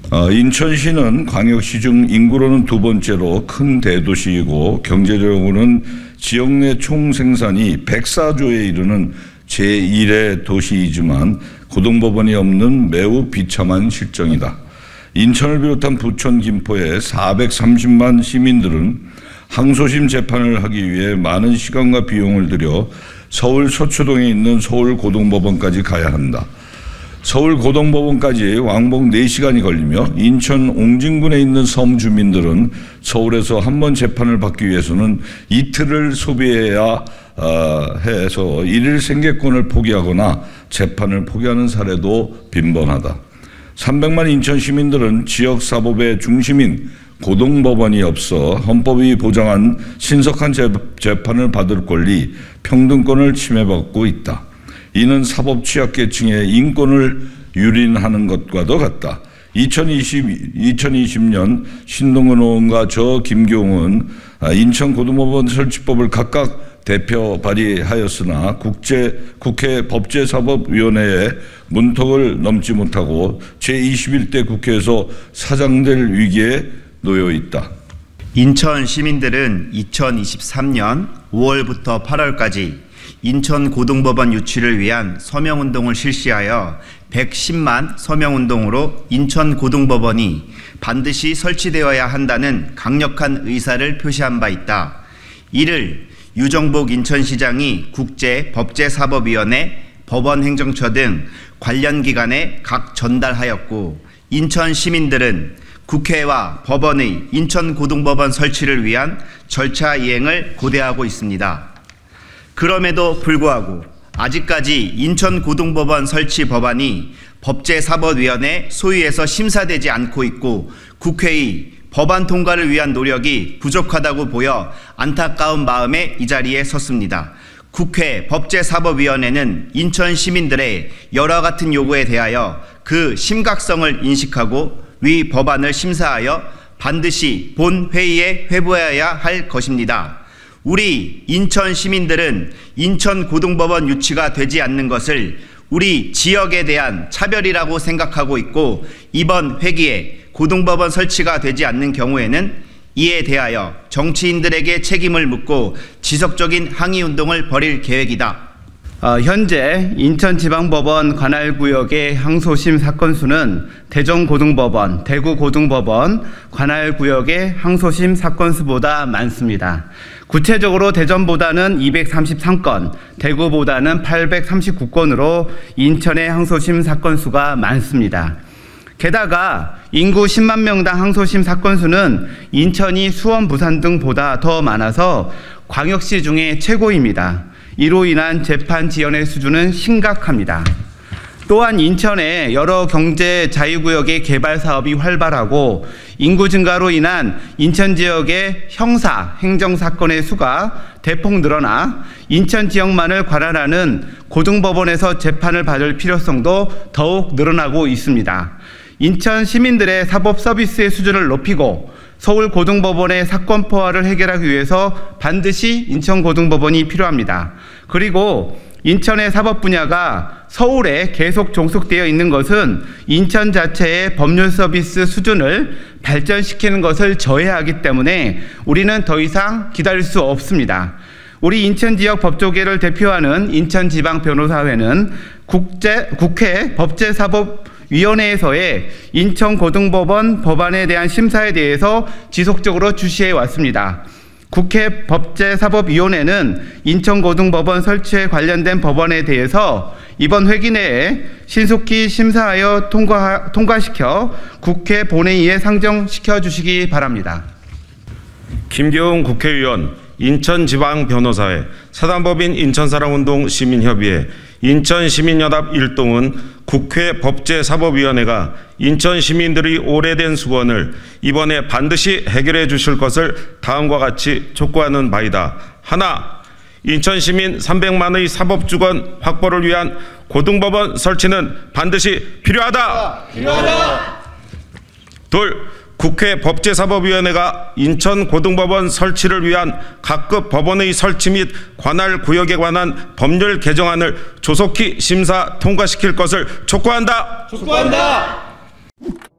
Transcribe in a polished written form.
인천시는 광역시 중 인구로는 두 번째로 큰 대도시이고 경제적으로는 지역 내 총생산이 104조에 이르는 제1의 도시이지만 고등법원이 없는 매우 비참한 실정이다. 인천을 비롯한 부천, 김포의 430만 시민들은 항소심 재판을 하기 위해 많은 시간과 비용을 들여 서울 서초동에 있는 서울고등법원까지 가야 한다. 서울고등법원까지 왕복 4시간이 걸리며 인천 옹진군에 있는 섬 주민들은 서울에서 한 번 재판을 받기 위해서는 이틀을 소비해야 해서 1일 생계권을 포기하거나 재판을 포기하는 사례도 빈번하다. 300만 인천 시민들은 지역 사법의 중심인 고등법원이 없어 헌법이 보장한 신속한 재판을 받을 권리, 평등권을 침해받고 있다. 이는 사법 취약계층의 인권을 유린하는 것과도 같다. 2020년 신동근 의원과 저 김경은 인천고등법원 설치법을 각각 대표 발의하였으나 국회 법제사법위원회에 문턱을 넘지 못하고 제21대 국회에서 사장될 위기에 놓여 있다. 인천 시민들은 2023년 5월부터 8월까지 인천고등법원 유치를 위한 서명운동을 실시하여 110만 서명운동으로 인천고등법원이 반드시 설치되어야 한다는 강력한 의사를 표시한 바 있다. 이를 유정복 인천시장이 국제법제사법위원회, 법원행정처 등 관련 기관에 각 전달하였고 인천 시민들은 국회와 법원의 인천고등법원 설치를 위한 절차 이행을 고대하고 있습니다. 그럼에도 불구하고 아직까지 인천고등법원 설치 법안이 법제사법위원회 소위에서 심사되지 않고 있고 국회의 법안 통과를 위한 노력이 부족하다고 보여 안타까운 마음에 이 자리에 섰습니다. 국회 법제사법위원회는 인천 시민들의 여러 같은 요구에 대하여 그 심각성을 인식하고 위 법안을 심사하여 반드시 본 회의에 회부해야 할 것입니다. 우리 인천 시민들은 인천고등법원 유치가 되지 않는 것을 우리 지역에 대한 차별이라고 생각하고 있고 이번 회기에 고등법원 설치가 되지 않는 경우에는 이에 대하여 정치인들에게 책임을 묻고 지속적인 항의운동을 벌일 계획이다. 현재 인천지방법원 관할구역의 항소심 사건 수는 대전고등법원, 대구고등법원 관할구역의 항소심 사건 수보다 많습니다. 구체적으로 대전보다는 233건, 대구보다는 839건으로 인천의 항소심 사건 수가 많습니다. 게다가 인구 10만 명당 항소심 사건 수는 인천이 수원, 부산 등보다 더 많아서 광역시 중에 최고입니다. 이로 인한 재판 지연의 수준은 심각합니다. 또한 인천의 여러 경제 자유구역의 개발 사업이 활발하고 인구 증가로 인한 인천 지역의 형사, 행정사건의 수가 대폭 늘어나 인천 지역만을 관할하는 고등법원에서 재판을 받을 필요성도 더욱 늘어나고 있습니다. 인천 시민들의 사법 서비스의 수준을 높이고 서울고등법원의 사건 포화를 해결하기 위해서 반드시 인천고등법원이 필요합니다. 그리고 인천의 사법 분야가 서울에 계속 종속되어 있는 것은 인천 자체의 법률 서비스 수준을 발전시키는 것을 저해하기 때문에 우리는 더 이상 기다릴 수 없습니다. 우리 인천 지역 법조계를 대표하는 인천지방변호사회는 국회 법제사법위원회에서의 인천고등법원 법안에 대한 심사에 대해서 지속적으로 주시해 왔습니다. 국회 법제사법위원회는 인천고등법원 설치에 관련된 법안에 대해서 이번 회기 내에 신속히 심사하여 통과시켜 국회 본회의에 상정시켜 주시기 바랍니다. 김경은 국회의원, 인천지방변호사회, 사단법인 인천사랑운동 시민협의회, 인천시민연합 일동은 국회 법제사법위원회가 인천 시민들의 오래된 수건을 이번에 반드시 해결해 주실 것을 다음과 같이 촉구하는 바이다. 하나, 인천 시민 300만의 사법주건 확보를 위한 고등법원 설치는 반드시 필요하다. 둘, 국회 법제사법위원회가 인천고등법원 설치를 위한 각급 법원의 설치 및 관할 구역에 관한 법률 개정안을 조속히 심사 통과시킬 것을 촉구한다.